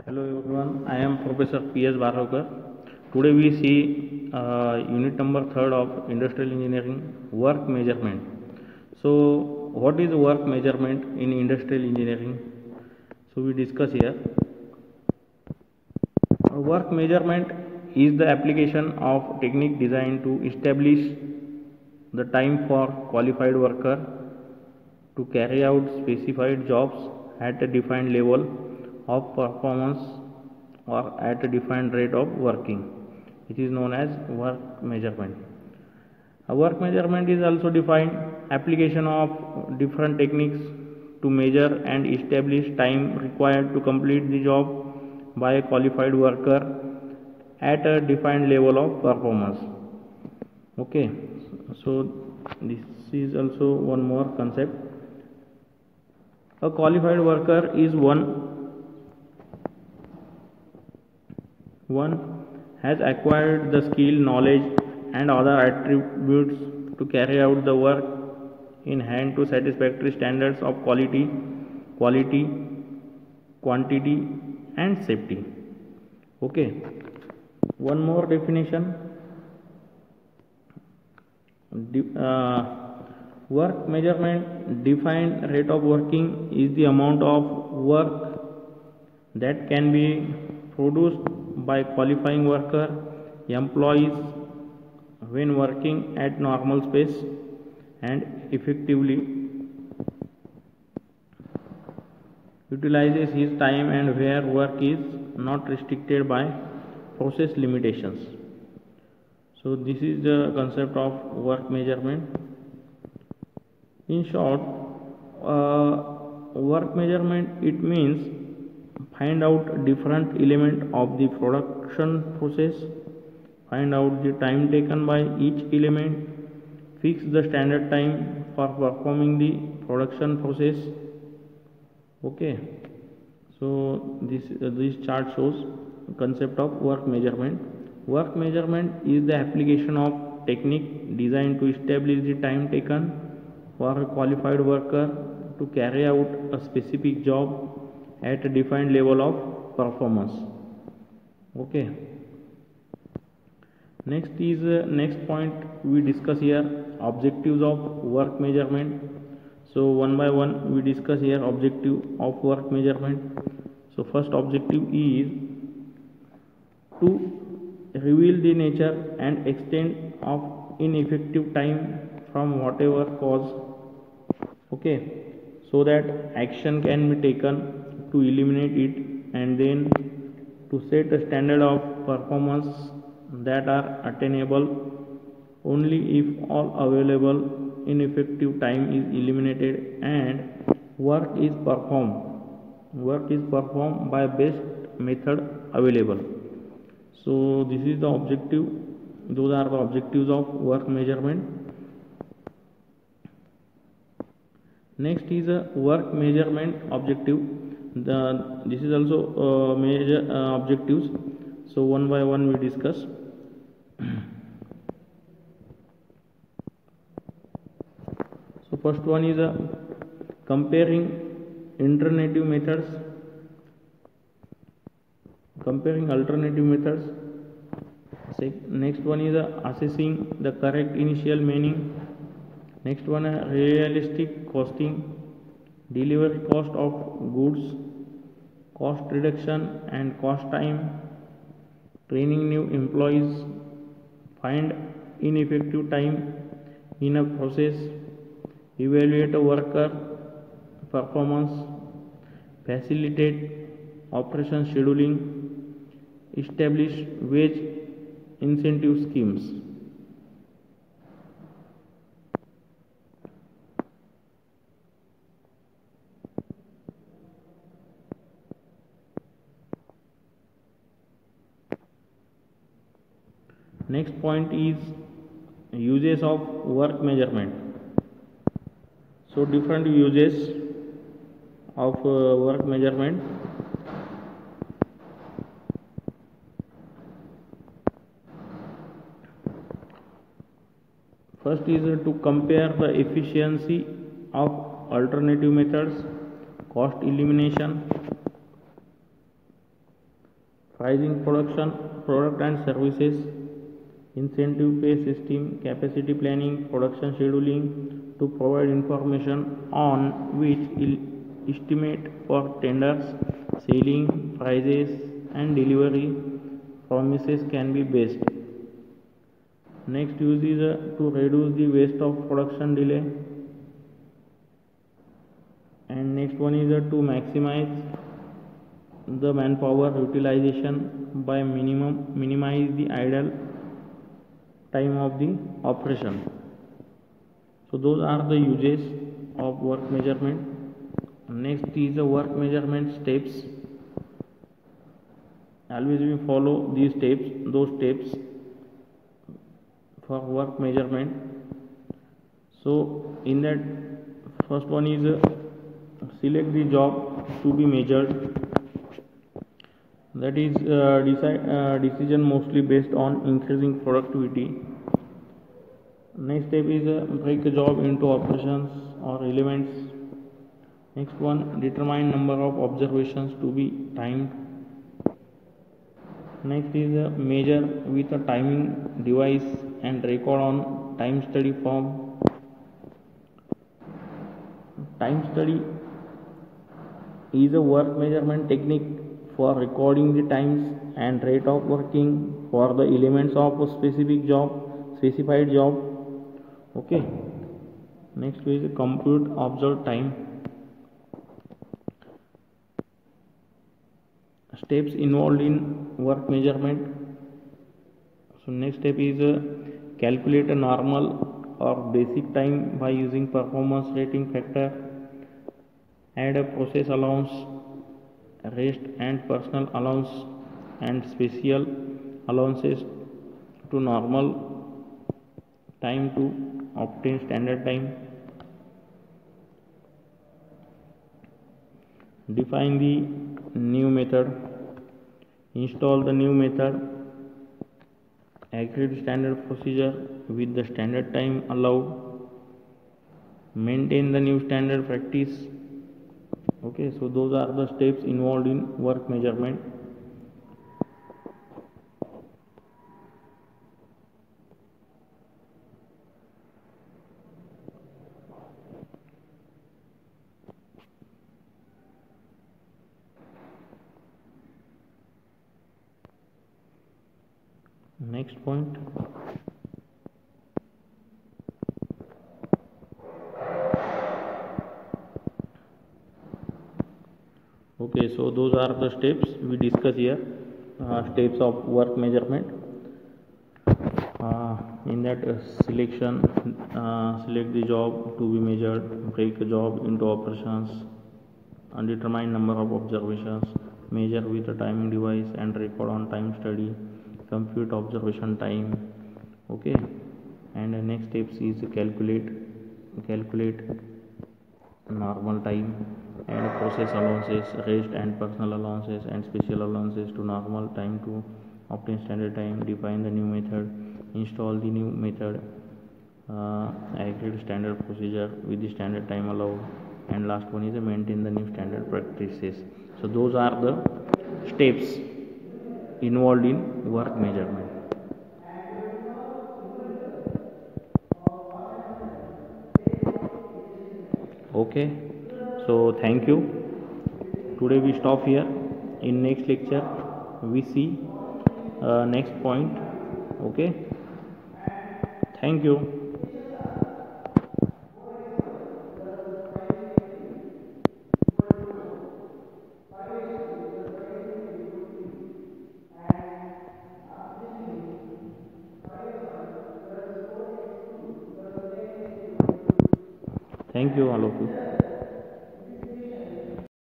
Hello everyone, I am Professor P.S. Barhokar. Today we see unit number 3rd of Industrial Engineering, work measurement. So what is work measurement in industrial engineering? So we discuss here. Work measurement is the application of technique designed to establish the time for qualified worker to carry out specified jobs at a defined level of performance or at a defined rate of working. It is known as work measurement. A work measurement is also defined application of different techniques to measure and establish time required to complete the job by a qualified worker at a defined level of performance. Okay, so this is also one more concept. A qualified worker is one has acquired the skill, knowledge and other attributes to carry out the work in hand to satisfactory standards of quality, quantity and safety. Okay, one more definition. Work measurement defined rate of working is the amount of work that can be produced by qualifying worker employees when working at normal space and effectively utilizes his time and where work is not restricted by process limitations. So this is the concept of work measurement. In short, work measurement, it means find out different element of the production process, find out the time taken by each element, fix the standard time for performing the production process. Okay, so this chart shows concept of work measurement. Work measurement is the application of technique designed to establish the time taken for a qualified worker to carry out a specific job at a defined level of performance. Okay, next point we discuss here objectives of work measurement. So one by one we discuss here objective of work measurement. So first objective is to reveal the nature and extent of ineffective time from whatever cause. Okay, so that action can be taken to eliminate it, and then to set a standard of performance that are attainable only if all available ineffective time is eliminated and work is performed by best method available. So this is the objective, those are the objectives of work measurement. Next is a work measurement objective. This is also major objectives. So one by one we discuss. So first one is comparing alternative methods. Next one is assessing the correct initial meaning. Next one, realistic costing, delivery cost of goods, cost reduction and cost time, training new employees, find ineffective time in a process, evaluate a worker performance, facilitate operation scheduling, establish wage incentive schemes. Next point is uses of work measurement. So different uses of work measurement. First is to compare the efficiency of alternative methods, cost elimination, pricing product and services, incentive pay system, capacity planning, production scheduling to provide information on which estimate for tenders, selling prices and delivery promises can be based. Next use is to reduce the waste of production delay, and next one is to maximize the manpower utilization by minimize the idle time of the operation. So those are the uses of work measurement. Next is the work measurement steps. Always we follow those steps for work measurement. So in that, first one is select the job to be measured. That is decision mostly based on increasing productivity. Next step is break the job into operations or elements. Next one, determine number of observations to be timed. Next is measure with a timing device and record on time study form. Time study is a work measurement technique for recording the times and rate of working for the elements of a specified job. Okay. Next is compute observed time. Steps involved in work measurement. So next step is calculate a normal or basic time by using performance rating factor. Add a process allowance, rest and personal allowance and special allowances to normal time to obtain standard time. Define the new method. Install the new method. Agree the standard procedure with the standard time allowed. Maintain the new standard practice. Okay, so those are the steps involved in work measurement. Next point. Okay, so those are the steps we discuss here, steps of work measurement. In that selection, select the job to be measured, break the job into operations, undetermined number of observations, measure with a timing device and record on time study, compute observation time. Okay, and the next steps is calculate normal time and process allowances, rest and personal allowances and special allowances to normal time to obtain standard time. Define the new method, install the new method, agree standard procedure with the standard time allowed, and last one is maintain the new standard practices. So those are the steps involved in work measurement. Okay, so thank you. Today we stop here. In next lecture we see next point. Okay, thank you. Thank you all of you.